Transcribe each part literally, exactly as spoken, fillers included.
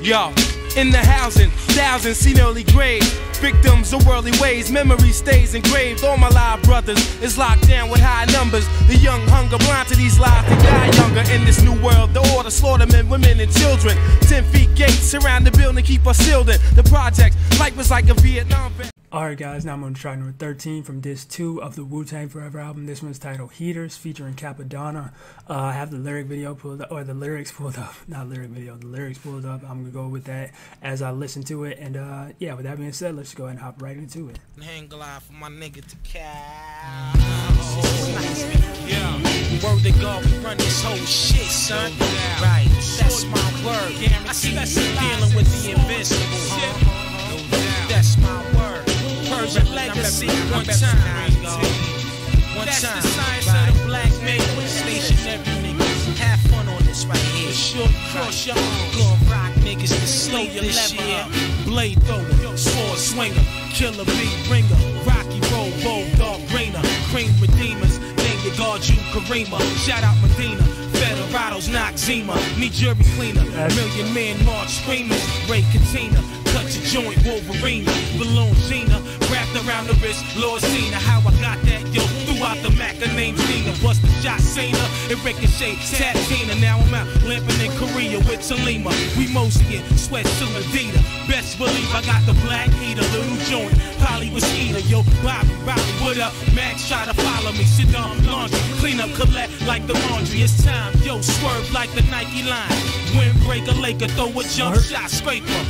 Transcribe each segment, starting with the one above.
Yo, in the housing, thousands seen early grave. Victims of worldly ways, memory stays engraved. All my live brothers is locked down with high numbers. The young hunger blind to these lies, they die younger. In this new world, the order slaughter men, women, and children. Ten feet gates surround the building, keep us sealed in. The project, life was like a Vietnam vet. Alright guys, now I'm on track number thirteen from disc two of the Wu-Tang Forever album. This one's titled Heaters, featuring Cappadonna. Uh, I have the lyric video pulled up, or the lyrics pulled up, not lyric video, the lyrics pulled up. I'm gonna go with that as I listen to it. And uh, yeah, with that being said, let's go ahead and hop right into it. Hang glide for my nigga to Cal. Yeah. Word to God, we run this whole shit, son. Right, that's my word. I see you dealing with the invincible, huh? That's my word. Persian legacy, one time, one That's time. the science right. of the black man. Stationary niggas, have fun on this right here. Short cross your arms, gon' rock niggas to slow your lever. Blade thrower, sword swinger, killer bee ringer, Rocky roll, bulldog brainer, cream redeemers. Name your guard, you Karima. Shout out Medina. Federados, knock Zima. Need jury cleaner. Million men march screamers. Ray Katina. Cut your joint, Wolverine. Balloon Gina. Wrapped around the wrist, Lord Cena. How I got that, yo. Throughout the Mac, her name's Dina. Bust the shot, Cena. It ricochet, tap Tina. Now I'm out lamping in Korea with Talima. We Mosian, sweat to Adidas. Best believe I got the black heater. Little joint, Polly was eater. Yo, Bobby, Bobby, what up? Max try to follow me. Sit down, laundry. Clean up, collect like the laundry. It's time, yo, swerve like the Nike line. Windbreaker, Laker, throw a jump shot, scraper.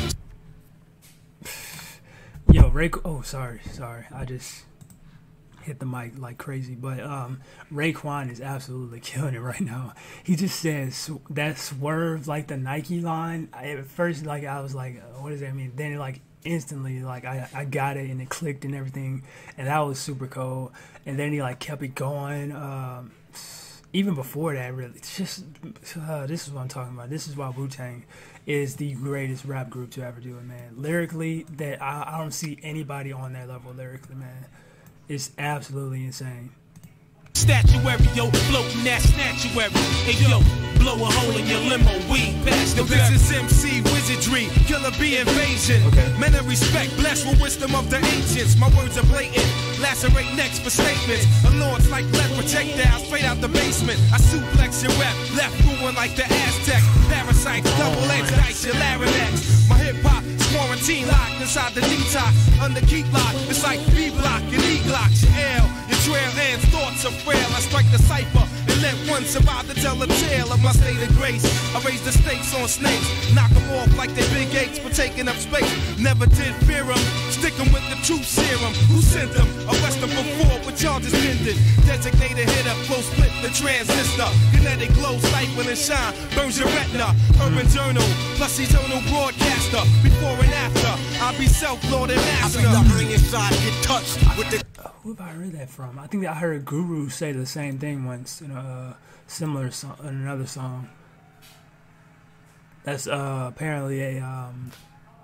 Yo, Ray, oh, sorry, sorry. I just hit the mic like crazy. But um, Raekwon is absolutely killing it right now. He just says that swerve like the Nike line. I, at first, like, I was like, what does that mean? Then, like, instantly, like, I, I got it and it clicked and everything. And that was super cool. And then he, like, kept it going. Um, even before that, really. It's just, uh, this is what I'm talking about. This is why Wu-Tang is the greatest rap group to ever do it, man. Lyrically, that I, I don't see anybody on that level lyrically, man. It's absolutely insane. Statuary, yo, floating that statuary. Hey, yo, blow a hole in your limo, weed past the This is M C wizardry, killer bee invasion. Okay. Men of respect, blessed with wisdom of the ancients. My words are blatant, lacerate necks for statements. A lord's like lead projectiles straight out the basement. I suplex your rep, left ruin like the Aztec. Parasites, double-edged dice, your larynx. My hip-hop is quarantine locked inside the detox. Under keep lock, it's like B-block and E-glocks. Your L, your trail ends, thoughts are frail. I strike the cipher and let one survive to tell a tale of my state of grace. I raise the stakes on snakes, knock them off like they big apes for taking up space. Never did fear them, stick them with the truth serum. Who sent them? Arrest them before with charges pending. Designated hitter, close split the transistor. Kinetic glow, stifle and shine, burns your retina. Urban journal, plus eternal broadcaster. Before and after, I'll be self-lord and master. I be the ring inside, get touched with the... Who have I heard that from? I think I heard Guru say the same thing once in a similar song, in another song. That's uh, apparently a um,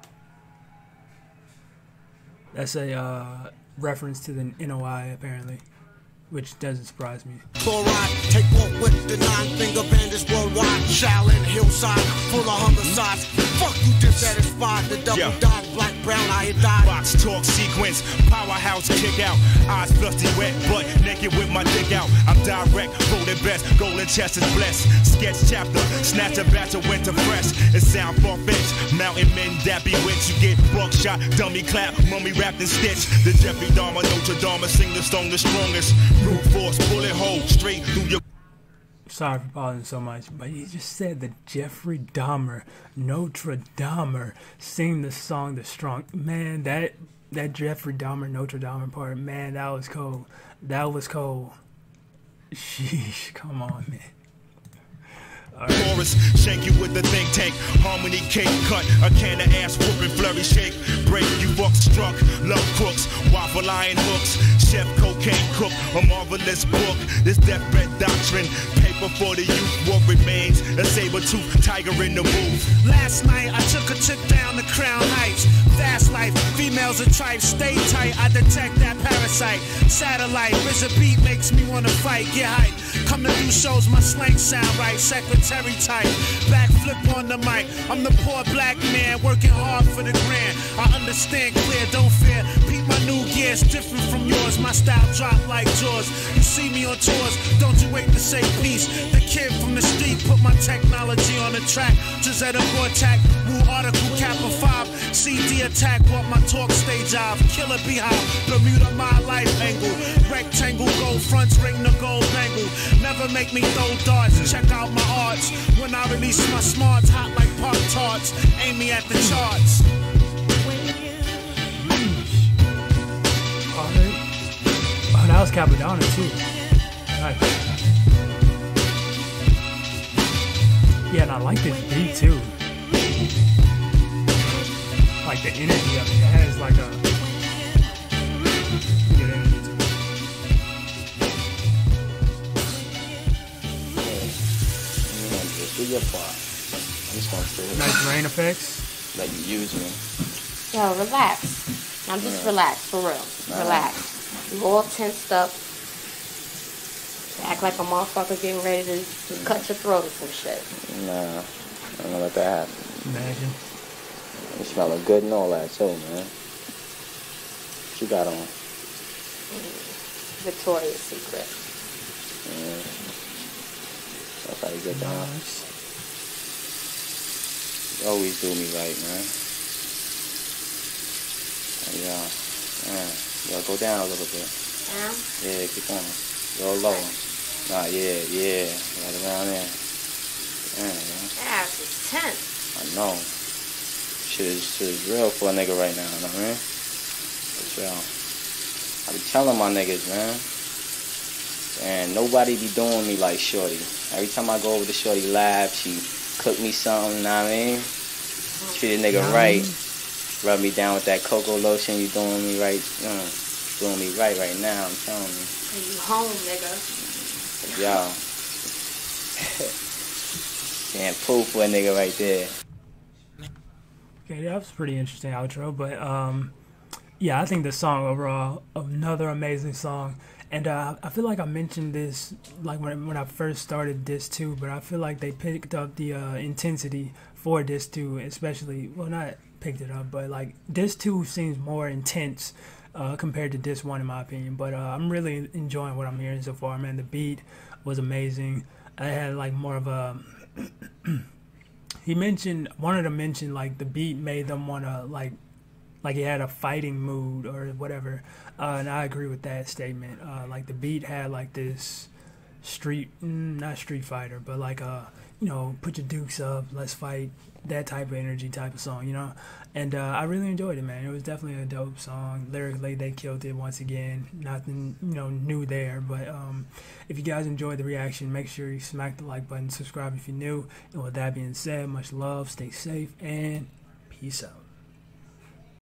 that's a uh, reference to the N O I apparently, which doesn't surprise me. Chloride, take off with the nine-finger bandits worldwide. Shaolin hillside, full of homicides. Fuck you dissatisfied, the double yeah. dot, black, brown, I had died. Box talk sequence, powerhouse kick out. Eyes flusty wet, butt naked with my dick out. I'm direct, voted best, golden chest is blessed. Sketch chapter, snatch a batch of winter fresh. It sound far-fetched, mountain men that bewitched. You get buckshot, dummy clap, mummy wrapped in stitch. The Jeffrey Dahmer, Notre Dame, sing the song the strongest. Brute force, bullet hole, straight through your... Sorry for pausing so much, but he just said that Jeffrey Dahmer, Notre Dame, sing the song the strong. Man, that that Jeffrey Dahmer, Notre Dame part, man, that was cold. That was cold. Sheesh, come on, man. Right. Chorus, shank you with the think tank. Harmony cake cut, a can of ass whooping, flurry shake. Break you bucks struck, love crooks, waffle iron hooks. Chef cocaine cook, a marvelous book. This deathbed doctrine, paper for the youth. What remains, a saber-tooth tiger in the booth. Last night I took a trip down the Crown Heights. Fast life, females are tripe, stay tight. I detect that parasite. Satellite, Riz a beat makes me wanna fight. Get hype. Come to do shows, my slang sound right. Secretary type, backflip flip on the mic. I'm the poor black man working hard for the grand. I understand clear, don't fear. Peep my new gears, different from yours. My style drop like yours. You see me on tours, don't you wait to say peace. The kid from the street put my technology on the track. Gisetta Gortat, Woo Article Kappa five. C D attack, want my talk stage off. Killer Beehive, Bermuda my life angle. Rectangle, gold fronts, ring the gold bangle. Never make me throw darts, check out my arts. When I release my smarts, hot like Pop Tarts. Aim me at the charts. Oh, that was Capadonna too. Nice. Yeah, and I like this beat too. Like the energy of it. It has like a good energy to it. Do your part. I'm just gonna do it. Nice rain effects. Let you use me. Yo, relax. I'm just yeah. relax, for real. Nah. Relax. You all tensed up. Act like a motherfucker getting ready to, to cut your throat or some shit. Nah, I'm gonna let that happen. Imagine. You smelling good and all that too, man. What you got on? Mm. Victoria's Secret. Yeah. That's how you get down. Nice. You always do me right, man. Yeah, man. Yo, go down a little bit. Down? Yeah, keep on. Go low. Nah, yeah, yeah. Right around there. Yeah, man. Ass is tense. I know. Shit is, shit is real for a nigga right now, you know what I mean? It's real. I be telling my niggas, man. And nobody be doing me like Shorty. Every time I go over to Shorty live, she cook me something, you know what I mean? Treat a nigga right. Rub me down with that cocoa lotion, you doing me right. You know, doing me right right now, I'm telling you. And you home, nigga. Yo. Can't poo for a nigga right there. Okay, that was a pretty interesting outro, but um, yeah, I think the song overall, another amazing song, and uh, I feel like I mentioned this like when when I first started Diss two, but I feel like they picked up the uh, intensity for Diss two, especially, well, not picked it up, but like Diss two seems more intense uh, compared to Diss one in my opinion, but uh, I'm really enjoying what I'm hearing so far, man. The beat was amazing. I had like more of a he mentioned, wanted to mention like the beat made them want to like, like he had a fighting mood or whatever. Uh, and I agree with that statement. Uh, like the beat had like this street, mm, not Street Fighter, but like a, you know, put your dukes up, let's fight, that type of energy type of song, you know. And uh, I really enjoyed it, man. It was definitely a dope song. Lyrically, they killed it once again. Nothing, you know, new there. But um, if you guys enjoyed the reaction, make sure you smack the like button, subscribe if you're new. And with that being said, much love, stay safe, and peace out.